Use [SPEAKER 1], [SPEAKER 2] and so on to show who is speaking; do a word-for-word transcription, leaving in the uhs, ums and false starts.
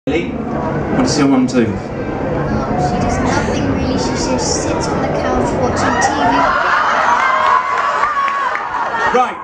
[SPEAKER 1] Ellie, what does your mum do?
[SPEAKER 2] Um, she does nothing really, she just sits on the couch watching T V.
[SPEAKER 1] Right.